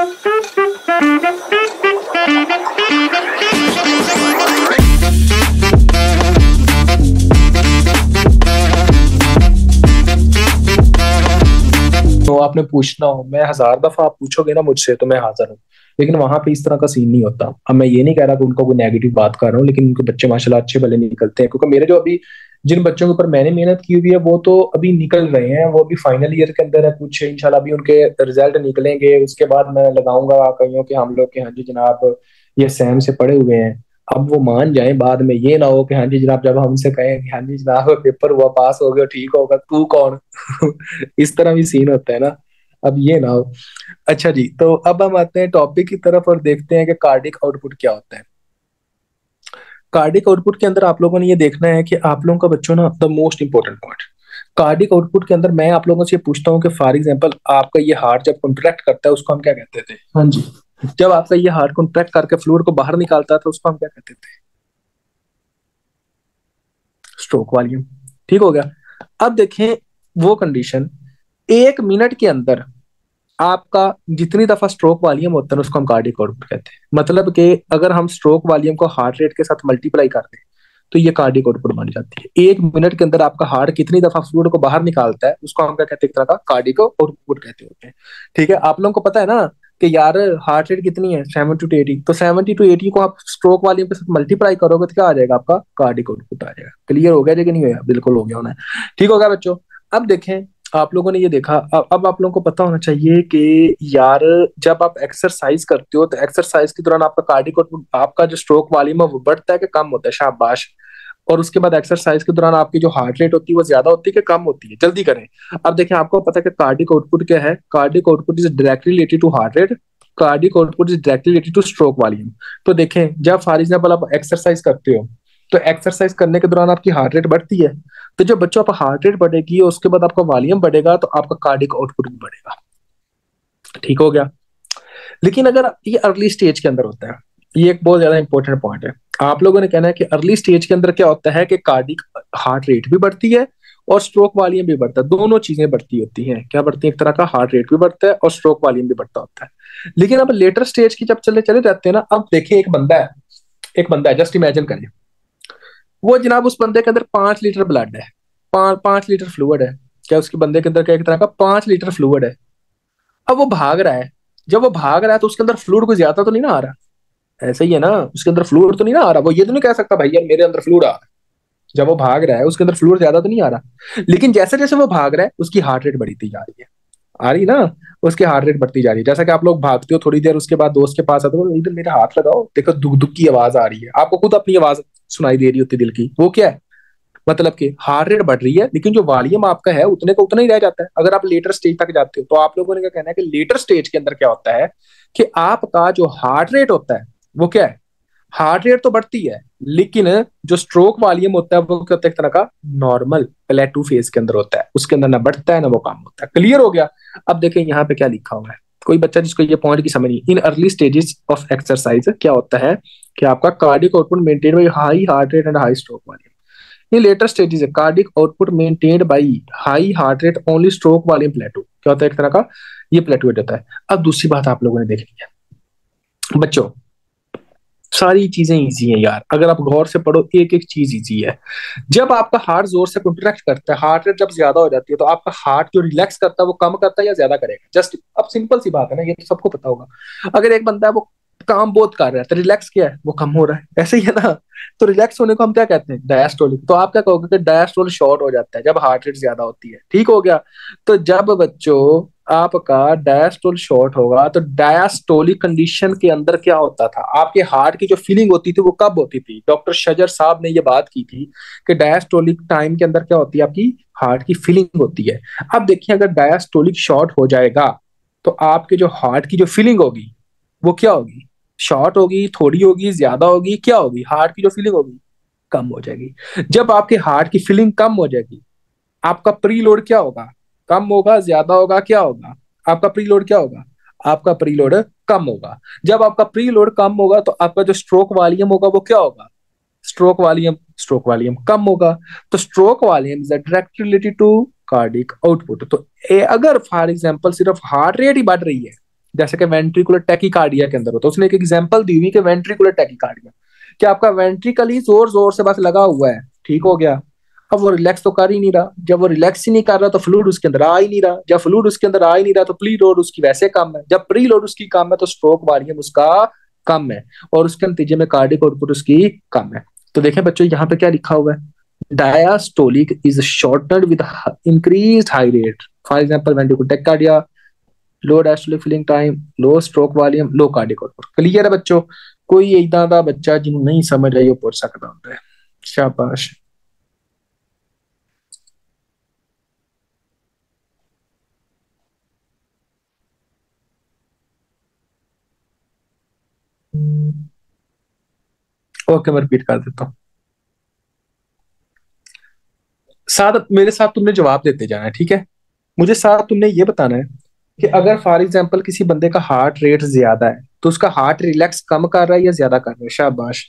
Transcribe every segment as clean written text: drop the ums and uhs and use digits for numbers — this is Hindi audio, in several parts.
तो आपने पूछना हो, मैं 1000 दफा आप पूछोगे ना मुझसे तो मैं हाजिर हूँ। लेकिन वहां पे इस तरह का सीन नहीं होता। अब मैं ये नहीं कह रहा कि उनको कोई नेगेटिव बात कर रहा हूँ, लेकिन उनके बच्चे माशाल्लाह अच्छे भले निकलते हैं, क्योंकि मेरे जो अभी जिन बच्चों के ऊपर मैंने मेहनत की हुई है वो तो अभी निकल रहे हैं, वो अभी फाइनल ईयर के अंदर है, कुछ इंशाल्लाह अभी उनके रिजल्ट निकलेंगे, उसके बाद मैं लगाऊंगा कईयों के हम लोग के, हाँ जी जनाब ये सैम से पढ़े हुए हैं। अब वो मान जाए, बाद में ये ना हो कि हाँ जी जनाब जब हमसे कहें कि हाँ जी जनाब पेपर हुआ, पास हो गया, ठीक होगा, तू कौन। इस तरह भी सीन होता है ना। अब ये ना हो। अच्छा जी, तो अब हम आते हैं टॉपिक की तरफ और देखते हैं कि कार्डिक आउटपुट क्या होता है। कार्डिक आउटपुट के अंदर आप लोगों ने ये देखना है कि आप लोगों का बच्चों ना the most important point, cardiac output के अंदर मैं आप लोगों से पूछता हूँ कि फॉर एग्जांपल आपका ये हार्ट जब कॉन्ट्रैक्ट करता है उसको हम क्या कहते थे? हाँ जी, जब आपका ये हार्ट कॉन्ट्रैक्ट करके फ्लूइड को बाहर निकालता था उसको हम क्या कहते थे? Stroke volume. ठीक हो गया। अब देखें वो कंडीशन, 1 मिनट के अंदर आपका जितनी दफा स्ट्रोक वॉल्यूम होता है ना उसको हम कार्डिक आउटपुट कहते हैं। मतलब कि अगर हम स्ट्रोक वॉल्यूम को हार्ट रेट के साथ मल्टीप्लाई कर दें तो ये कार्डिक आउटपुट बन जाती है। 1 मिनट के अंदर आपका हार्ट कितनी दफा फ्लूइड को बाहर निकालता है उसको हम क्या कहते हैं? एक तरह का कार्डिक आउटपुट कहते होते हैं। ठीक है, आप लोगों को पता है ना कि यार हार्ट रेट कितनी है? 70 to 80। तो 70 to 80 को आप स्ट्रोक वॉल्यूम के साथ मल्टीप्लाई करोगे तो क्या आ जाएगा? आपका कार्डिक आउटपुट आ जाएगा। क्लियर हो गया जी कि नहीं होगा? बिल्कुल हो गया होना है। ठीक हो गया बच्चों। अब देखें, आप लोगों ने ये देखा, अब आप लोगों को पता होना चाहिए कि यार जब आप एक्सरसाइज करते हो तो एक्सरसाइज के दौरान आपका कार्डिक आउटपुट, आपका जो स्ट्रोक वॉल्यूम है वो बढ़ता है कि कम होता है? शाबाश। और उसके बाद एक्सरसाइज के दौरान आपकी जो हार्ट रेट होती है वो ज्यादा होती है कि कम होती है? जल्दी करें। अब देखिए, आपको पता है कि कार्डिक आउटपुट क्या है? Cardiac output is directly related to heart rate, cardiac output is directly related to stroke volume. तो देखें, जब फॉर एग्जाम्पल आप एक्सरसाइज करते हो तो एक्सरसाइज करने के दौरान आपकी हार्ट रेट बढ़ती है। तो जब बच्चों आपका हार्ट रेट बढ़ेगी और उसके बाद आपका वॉल्यूम बढ़ेगा तो आपका कार्डिक आउटपुट भी बढ़ेगा। ठीक हो गया। लेकिन अगर ये अर्ली स्टेज के अंदर होता है, ये एक बहुत ज्यादा इंपॉर्टेंट पॉइंट है। आप लोगों ने कहना है कि अर्ली स्टेज के अंदर क्या होता है कि कार्डिक हार्ट रेट भी बढ़ती है और स्ट्रोक वॉल्यूम भी बढ़ता है। दोनों चीजें बढ़ती होती हैं। क्या बढ़ती है? एक तरह का हार्ट रेट भी बढ़ता है और स्ट्रोक वॉल्यूम भी बढ़ता होता है। लेकिन अब लेटर स्टेज की जब चले चले जाते हैं ना, अब देखिए एक बंदा है, जस्ट इमेजिन करिए वो जनाब, उस बंदे के अंदर 5 लीटर ब्लड है, 5 लीटर फ्लूइड है। क्या उसके बंदे के अंदर क्या एक तरह का 5 लीटर फ्लूइड है? अब वो भाग रहा है। जब वो भाग रहा है तो उसके अंदर फ्लूइड कोई ज्यादा तो नहीं ना आ रहा? ऐसा ही है ना, उसके अंदर फ्लूइड तो नहीं ना आ रहा। वो ये तो नहीं कह सकता भाई यार मेरे अंदर फ्लूइड आ रहा है। जब वो भाग रहा है उसके अंदर फ्लूइड ज्यादा तो नहीं आ रहा। लेकिन जैसे जैसे वो भाग रहा है उसकी हार्ट रेट बढ़ती जा रही है। आ रही ना? उसकी हार्ट रेट बढ़ती जा रही है। जैसा कि आप लोग भागते हो, थोड़ी देर उसके बाद दोस्त के पास आते हो, इधर मेरा हाथ लगाओ, देखो दुख दुख की आवाज आ रही है, आपको खुद अपनी आवाज सुनाई दे रही होती है दिल की। वो क्या है? मतलब कि हार्ट रेट बढ़ रही है, लेकिन जो वॉल्यूम आपका है उतने का उतना ही रह जाता है। अगर आप लेटर स्टेज तक जाते हो तो आप लोगों ने क्या कहना है कि लेटर स्टेज के अंदर क्या होता है कि आपका जो हार्ट रेट होता है वो क्या है? हार्ट रेट तो बढ़ती है, लेकिन जो स्ट्रोक वॉल्यूम होता है वो क्या होता है? एक तरह का नॉर्मल प्लेटू फेज के अंदर होता है। उसके अंदर ना बढ़ता है ना वो कम होता है। क्लियर हो गया? अब देखें यहाँ पे क्या लिखा हुआ है, कोई बच्चा जिसको ये पॉइंट की समझ नहीं। In early stages of exercise क्या होता है कि आपका cardiac output maintain by high heart rate and high stroke volume. ये लेटर स्टेजेस है, cardiac output maintained by high heart rate only stroke volume plateau. क्या होता है? एक तरह का ये प्लेटू होता है। अब दूसरी बात आप लोगों ने देखनी है बच्चों, सारी चीजें इजी हैं यार, अगर आप गौर से पढ़ो एक एक चीज इजी है। जब आपका हार्ट जोर से कॉन्ट्रैक्ट करता है, हार्ट रेट जब ज्यादा हो जाती है तो आपका हार्ट जो रिलैक्स करता है वो कम करता है या ज्यादा करेगा? जस्ट अब सिंपल सी बात है ना, ये तो सबको पता होगा। अगर एक बंदा है वो काम बहुत कर रहा है तो रिलैक्स क्या है? वो कम हो रहा है, ऐसे ही है ना। तो रिलैक्स होने को हम क्या कहते हैं? डायस्टोलिक। तो आप क्या कहोगे कि डायस्टोल शॉर्ट हो जाता है जब हार्ट रेट ज्यादा होती है। ठीक हो गया। तो जब बच्चों आपका डायस्टोल शॉर्ट होगा तो डायस्टोलिक कंडीशन के अंदर क्या होता था? आपके हार्ट की जो फीलिंग होती थी वो कब होती थी? डॉक्टर शजर साहब ने ये बात की थी कि डायस्टोलिक टाइम के अंदर क्या होती है? आपकी हार्ट की फीलिंग होती है। अब देखिए, अगर डायस्टोलिक शॉर्ट हो जाएगा तो आपके जो हार्ट की जो फीलिंग होगी वो क्या होगी? शॉर्ट होगी, थोड़ी होगी, ज्यादा होगी, क्या होगी? हार्ट की जो फीलिंग होगी कम हो जाएगी। जब आपके हार्ट की फीलिंग कम हो जाएगी, आपका प्रीलोड क्या होगा? कम होगा, ज्यादा होगा, क्या होगा? आपका प्रीलोड क्या होगा? आपका प्रीलोड कम होगा। जब आपका प्रीलोड कम होगा तो आपका जो स्ट्रोक वॉल्यूम होगा वो क्या होगा? स्ट्रोक वॉल्यूम कम होगा। तो stroke volume is direct related to cardiac output. तो अगर फॉर एग्जांपल सिर्फ हार्ट रेट ही बढ़ रही है जैसे कि वेंट्रिकुलर टैकीकार्डिया के अंदर होता है। उसने एक एग्जांपल दी हुई कि वेंट्रिकुलर टैकीकार्डिया, कि आपका वेंट्रिकल ही जोर जोर से बस लगा हुआ है, ठीक हो गया। अब वो रिलैक्स तो कर ही नहीं रहा, जब वो रिलैक्स ही नहीं कर रहा तो फ्लूइड उसके अंदर आ ही नहीं रहा, जब फ्लूइड उसके अंदर आ ही नहीं रहा तो प्री लोड उसकी वैसे कम है, जब प्री लोड उसकी कम है तो स्ट्रोक वॉल्यूम उसका कम है, और उसके नतीजे में कार्डियक आउटपुट उसकी कम है। तो देखें बच्चों यहाँ पे क्या लिखा हुआ है, diastolic is shortened with increased high rate, for example ventricular tachycardia, low diastolic filling time, low stroke volume, low cardiac output. Clear है बच्चों? कोई इदा दा बच्चा जिन्होंने नहीं समझ आई वो पूछ सकता होता है। शाबाश। ओके मैं रिपीट कर देता हूँ। साथ मेरे साथ तुमने जवाब देते जाना है, ठीक है? मुझे साथ तुमने ये बताना है कि अगर फॉर एग्जांपल किसी बंदे का हार्ट रेट ज्यादा है तो उसका हार्ट रिलैक्स कम कर रहा है या ज्यादा कर रहा है? शाबाश,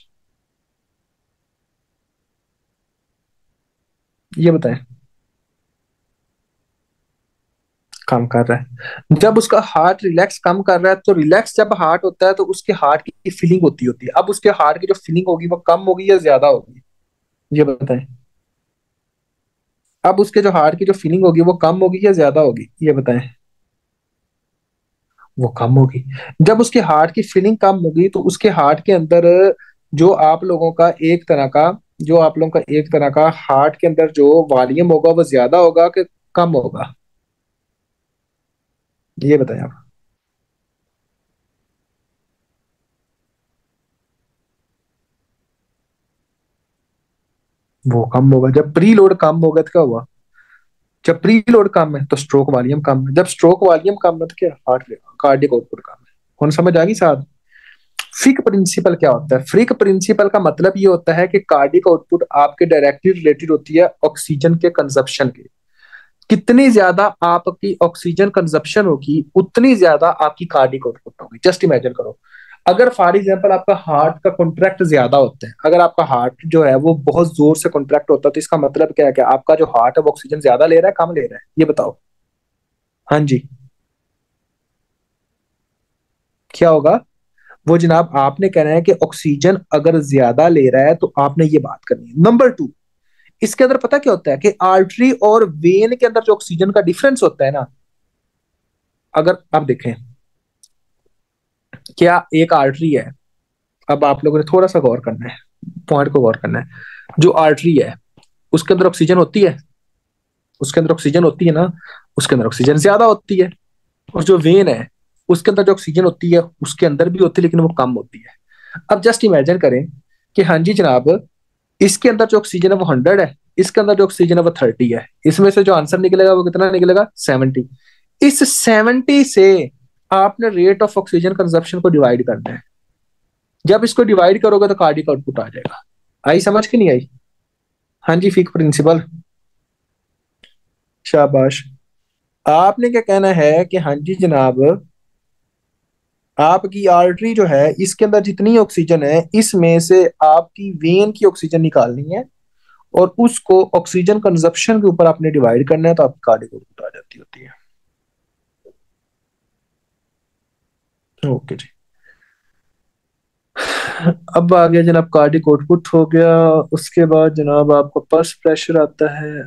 ये बताएं। कम कर रहा है। जब उसका हार्ट रिलैक्स कम कर रहा है तो रिलैक्स जब हार्ट होता है तो उसके हार्ट की फीलिंग होती होती है, अब उसके हार्ट की जो फीलिंग होगी वो कम होगी या ज्यादा होगी? ये बताएं। अब उसके जो हार्ट की जो फीलिंग होगी वो कम होगी या ज्यादा होगी? ये बताएं। वो कम होगी। जब उसके हार्ट की फीलिंग कम होगी तो उसके हार्ट के अंदर जो आप लोगों का एक तरह का जो आप लोगों का एक तरह का हार्ट के अंदर जो वॉल्यूम होगा वो ज्यादा होगा कि कम होगा? ये बताएं आप। वो कम होगा। जब प्री लोड कम होगा तो क्या हुआ? जब प्री लोड कम है तो स्ट्रोक वॉल्यूम कम है, जब स्ट्रोक वॉल्यूम कम है तो क्या? हार्ट कार्डियक आउटपुट कम है। कौन समझ आ गई साहब? फ्रिक प्रिंसिपल क्या होता है? फ्रिक प्रिंसिपल का मतलब ये होता है कि कार्डियक आउटपुट आपके डायरेक्टली रिलेटेड होती है ऑक्सीजन के कंजप्शन के। कितनी ज्यादा आपकी ऑक्सीजन कंजप्शन होगी उतनी ज्यादा आपकी कार्डियक आउटपुट होगी। जस्ट इमेजिन करो, अगर फॉर एग्जांपल आपका हार्ट का कॉन्ट्रैक्ट ज्यादा होता है, अगर आपका हार्ट जो है वो बहुत जोर से कॉन्ट्रैक्ट होता है तो इसका मतलब क्या है कि आपका जो हार्ट है वो ऑक्सीजन ज्यादा ले रहा है कम ले रहा है? ये बताओ। हाँ जी, क्या होगा? वो जनाब आपने कहना है कि ऑक्सीजन अगर ज्यादा ले रहा है तो आपने ये बात करनी है। नंबर टू, इसके अंदर पता क्या होता है कि आर्टरी और वेन के अंदर जो ऑक्सीजन का डिफरेंस होता है ना, अगर आप देखें, क्या एक आर्टरी है, अब आप लोगों ने थोड़ा सा गौर करना है, पॉइंट को गौर करना है। जो आर्टरी है उसके अंदर ऑक्सीजन होती है, उसके अंदर ऑक्सीजन होती है ना, उसके अंदर ऑक्सीजन ज्यादा होती है। और जो वेन है उसके अंदर जो ऑक्सीजन होती है उसके अंदर भी होती है लेकिन वो कम होती है। अब जस्ट इमेजिन करें कि हाँ जी जनाब, इसके अंदर जो ऑक्सीजन है वो 100 है, इसके अंदर जो ऑक्सीजन है वो 30 है, इसमें से जो आंसर निकलेगा वो कितना निकलेगा? 70। इस 70 से आपने रेट ऑफ ऑक्सीजन कंजप्शन को डिवाइड करना है। जब इसको डिवाइड करोगे तो कार्डियक आउटपुट आ जाएगा। आई समझ के नहीं आई? हाँ जी, फीक प्रिंसिपल। शाबाश। आपने क्या कहना है कि हाँ जी जनाब, आपकी आर्टरी जो है इसके अंदर जितनी ऑक्सीजन है इसमें से आपकी वेन की ऑक्सीजन निकालनी है और उसको ऑक्सीजन कंजप्शन के ऊपर आपने डिवाइड करना है तो आपकी कार्डियक आउटपुट आ जाती होती है। ओके जी। अब आ गया जनाब कार्डियक आउटपुट हो गया। उसके बाद जनाब आपको पल्स प्रेशर आता है।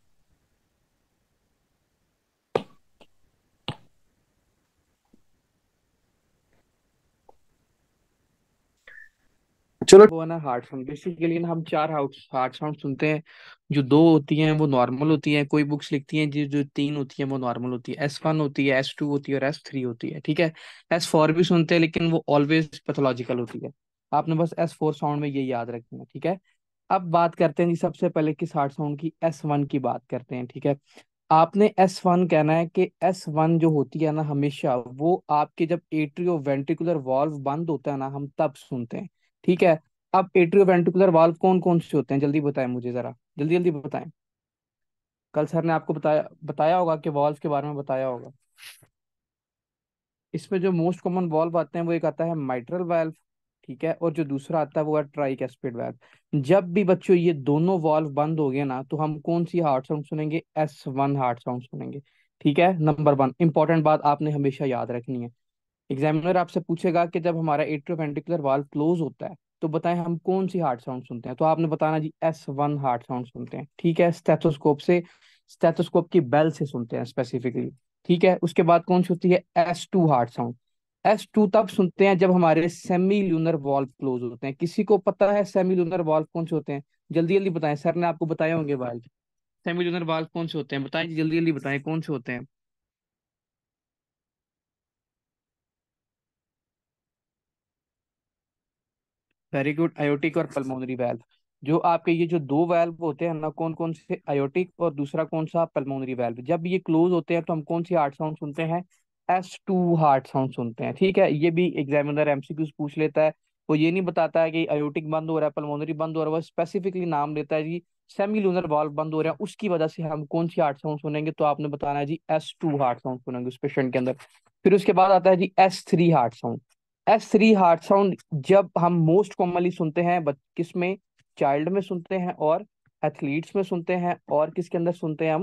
चलो। वो है ना हार्ट साउंड, बेसिकली ना हम चार हार्ट साउंड सुनते हैं। जो दो होती हैं वो नॉर्मल होती हैं, कोई बुक्स लिखती हैं जो जो तीन होती हैं वो नॉर्मल होती है। S1 होती है, S2 होती है और S3 होती है, ठीक है। S4 भी सुनते हैं लेकिन वो ऑलवेज पैथोलॉजिकल होती है। आपने बस S4 साउंड में ये याद रखना है, ठीक है। अब बात करते हैं जी सबसे पहले किस हार्ट साउंड की, S1 की बात करते हैं, ठीक है। आपने S1 कहना है कि S1 जो होती है ना हमेशा वो आपके जब एट्रियो वेंट्रिकुलर वाल्व बंद होता है ना हम तब सुनते हैं, ठीक है। अब एट्रियो वेंट्रिकुलर वाल्व कौन कौन से होते हैं जल्दी बताएं मुझे जरा, जल्दी जल्दी बताएं। कल सर ने आपको बताया बताया होगा कि वाल्व के बारे में बताया होगा। इसमें जो मोस्ट कॉमन वाल्व आते हैं वो एक आता है माइट्रल वाल्व, ठीक है, और जो दूसरा आता है वो है ट्राइकैस्पिड वाल्व। जब भी बच्चों ये दोनों वाल्व बंद हो गए ना तो हम कौन सी हार्ट साउंड सुनेंगे? S1 हार्ट साउंड सुनेंगे, ठीक है। नंबर वन इंपॉर्टेंट बात आपने हमेशा याद रखनी है। एग्जामिनर आपसे पूछेगा कि जब हमारा एट्रियोवेंट्रिकुलर वाल्व क्लोज होता है तो बताएं हम कौन सी हार्ट साउंड सुनते हैं, तो आपने बताना जी S1 हार्ट साउंड सुनते हैं, ठीक है, स्टेथोस्कोप से, स्टेथोस्कोप की बेल से सुनते हैं स्पेसिफिकली। ठीक है, उसके बाद कौन सी होती है S2 हार्ट साउंड। S2 तब सुनते हैं जब हमारे सेमी लूनर वॉल्व क्लोज होते हैं। किसी को पता है सेमी लूनर वॉल्व कौन से होते हैं? जल्दी जल्दी बताएं, सर ने आपको बताए होंगे वाल्व। सेमी लूनर वाल्व कौन से होते हैं, बताएं जी, जल्दी जल्दी बताएं कौन से होते हैं। वेरी गुड, आयोटिक और पल्मोनरी वाल्व। जो आपके ये जो दो वाल्व होते हैं ना, कौन कौन से, आयोटिक और दूसरा कौन सा, पल्मोनरी वाल्व, जब ये क्लोज होते हैं तो हम कौन सी हार्ट साउंड सुनते हैं? S2 हार्ट साउंड सुनते हैं। ठीक है, ये भी एग्जामिनर एमसीक्यूज पूछ लेता है। वो ये नहीं बताता है कि आयोटिक बंद हो रहा है, पल्मोनरी बंद हो रहा है, वो स्पेसिफिकली नाम देता है जी सेमी लूनर वाल्व बंद हो रहा है, उसकी वजह से हम कौन सी हार्ट साउंड सुनेंगे, तो आपने बताना है जी S2 हार्ट साउंड सुनेंगे उस पेशेंट के अंदर। फिर उसके बाद आता है जी S3 heart sound. S3 heart sound जब हम मोस्ट कॉमनली सुनते हैं किस में, चाइल्ड में सुनते हैं, और एथलीट्स में सुनते हैं, और किसके अंदर सुनते हैं हम,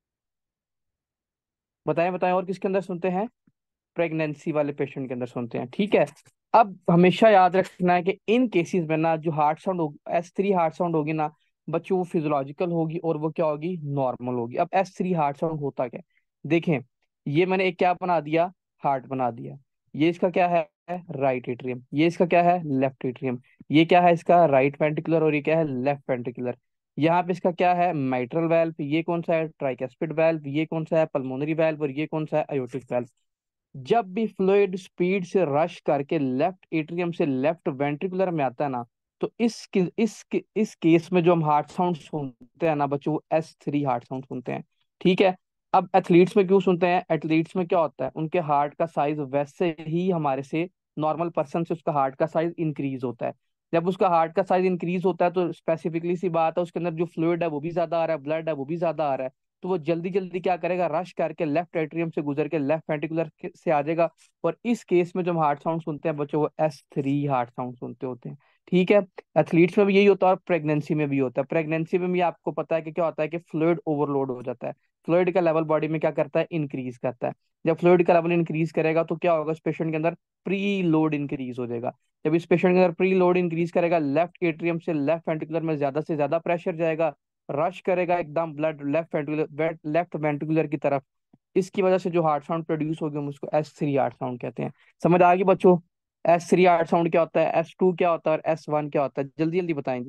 बताएं बताएं, और किसके अंदर सुनते हैं? प्रेगनेंसी वाले पेशेंट के अंदर सुनते हैं। ठीक है, अब हमेशा याद रखना है कि इन केसेस में ना जो हार्ट साउंड होगी, S3 हार्ट साउंड होगी ना बच्चों, वो फिजियोलॉजिकल होगी और वो क्या होगी, नॉर्मल होगी। अब S3 हार्ट साउंड होता क्या है? देखें, ये मैंने एक क्या बना दिया, हार्ट बना दिया। ये इसका क्या है, राइट एट्रियम। ये इसका क्या है, लेफ्ट एट्रियम। ये क्या है इसका, राइट वेंट्रिकुलर, और ये क्या है, लेफ्ट वेंट्रिकुलर। यहाँ पे इसका क्या है, माइट्रल वाल्व। ये कौन सा है, ट्राइकेस्पिड वाल्व। ये कौन सा है, पल्मोनरी वाल्व। और ये कौन सा है, अयोटिक वाल्व। जब भी फ्लूइड स्पीड से रश करके लेफ्ट एट्रियम से लेफ्ट वेंट्रिकुलर में आता है ना, तो इस केस में जो हम हार्ट साउंड सुनते हैं ना बच्चों, वो S3 हार्ट साउंड सुनते हैं। ठीक है, अब एथलीट्स में क्यों सुनते हैं? एथलीट्स में क्या होता है, उनके हार्ट का साइज वैसे ही हमारे से, नॉर्मल पर्सन से उसका हार्ट का साइज इंक्रीज होता है। जब उसका हार्ट का साइज इंक्रीज होता है तो स्पेसिफिकली सी बात है, उसके अंदर जो फ्लूइड है वो भी ज्यादा आ रहा है, ब्लड है वो भी ज्यादा आ रहा है। तो वो जल्दी जल्दी क्या करेगा, रश करके लेफ्ट एट्रियम से गुजर के लेफ्ट वेंट्रिकुलर से आ जाएगा। और इस केस में जो हम हार्ट साउंड सुनते हैं बच्चों, वो S3 हार्ट साउंड सुनते होते हैं। ठीक है, एथलीट्स में भी यही होता है और प्रेगनेंसी में भी होता है। प्रेगनेंसी में भी आपको पता है कि क्या होता है कि फ्लूइड ओवरलोड हो जाता है। फ्लूइड का लेवल बॉडी में क्या करता है, इंक्रीज करता है। जब फ्लूइड का लेवल इंक्रीज करेगा तो क्या होगा, इस पेशेंट के अंदर प्री लोड इंक्रीज हो जाएगा। जब इस पेशेंट के अंदर प्री लोड इंक्रीज करेगा, लेफ्ट एट्रियम से लेफ्ट वेंट्रिकुलर में ज्यादा से ज्यादा प्रेशर जाएगा, रश करेगा एकदम ब्लड लेफ्ट वेंट्रिकुलर की तरफ। इसकी वजह से जो हार्ट साउंड प्रोड्यूस होगी हम उसको S3 हार्ट साउंड कहते हैं। समझ आ गई बच्चों? S3 हार्ट साउंड क्या होता है, S2 क्या होता है, और S1 क्या होता है, जल्दी जल्दी बताएंगे,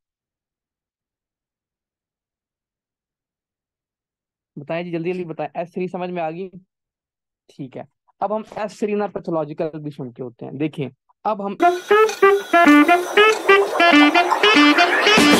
बताएं जी, जल्दी जल्दी बताएं। S3 समझ में आ गई? ठीक है, अब हम S3 ना पैथोलॉजिकल भी सुनते होते हैं। देखिए, अब हम